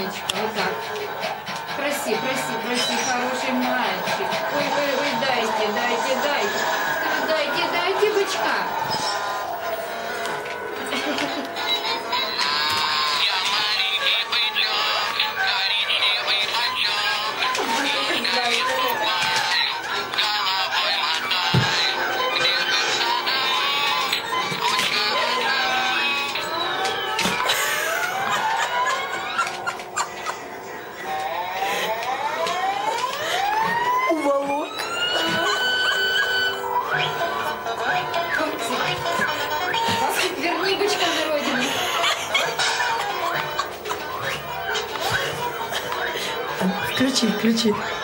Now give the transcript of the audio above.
умничка, вот так. Проси, проси, проси, хороший мальчик. Ой, ой, ой, дайте, дайте, дайте. Дайте, дайте бычка. Уволок. Верни бычка на родину. Включи, включи.